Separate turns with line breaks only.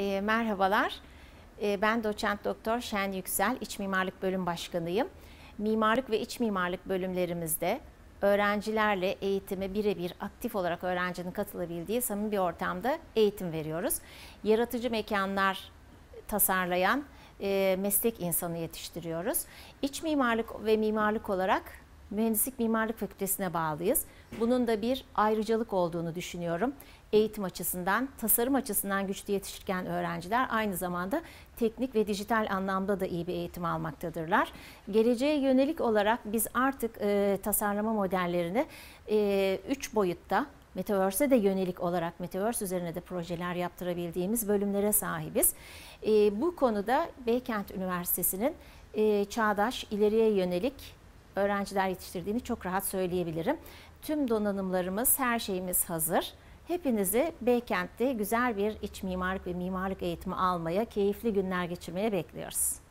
Merhabalar, ben doçent doktor Şen Yüksel, İç Mimarlık Bölüm Başkanıyım. Mimarlık ve iç mimarlık bölümlerimizde öğrencilerle eğitime birebir aktif olarak öğrencinin katılabildiği samimi bir ortamda eğitim veriyoruz. Yaratıcı mekanlar tasarlayan meslek insanı yetiştiriyoruz. İç mimarlık ve mimarlık olarak Mühendislik Mimarlık Fakültesine bağlıyız. Bunun da bir ayrıcalık olduğunu düşünüyorum. Eğitim açısından, tasarım açısından güçlü yetişirken öğrenciler aynı zamanda teknik ve dijital anlamda da iyi bir eğitim almaktadırlar. Geleceğe yönelik olarak biz artık tasarlama modellerini 3 boyutta, Metaverse'e de yönelik olarak Metaverse üzerine de projeler yaptırabildiğimiz bölümlere sahibiz. Bu konuda Beykent Üniversitesi'nin çağdaş, ileriye yönelik öğrenciler yetiştirdiğini çok rahat söyleyebilirim. Tüm donanımlarımız, her şeyimiz hazır. Hepinizi Beykent'te güzel bir iç mimarlık ve mimarlık eğitimi almaya, keyifli günler geçirmeye bekliyoruz.